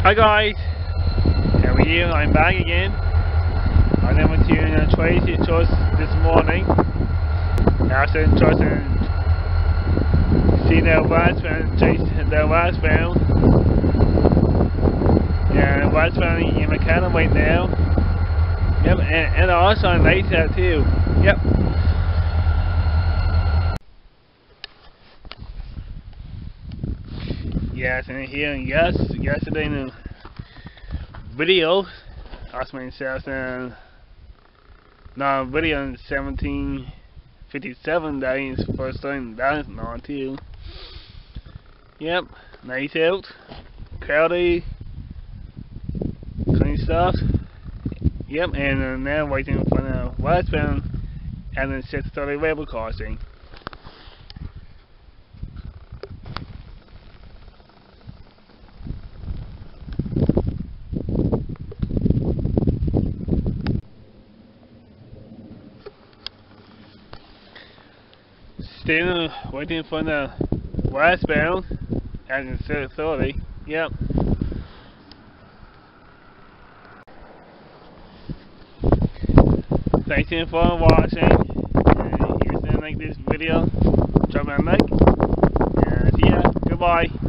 Hi guys, how are you? I'm back again. I went to Tracy church this morning. After church and see their last round, their last round. Yeah, last round in McKenna right now. Yep, and also on late there too. Yep. Yes, and here yesterday in the video, I was myself and no video in 1757 that is first time that is not too. Yep, nice out, cloudy, clean stuff. Yep, and now waiting for the westbound and the 6:30 railway crossing. Still waiting for the westbound and the 6:30. Yep. Thank you for watching. If you like this video, drop me a like. And see ya. Goodbye.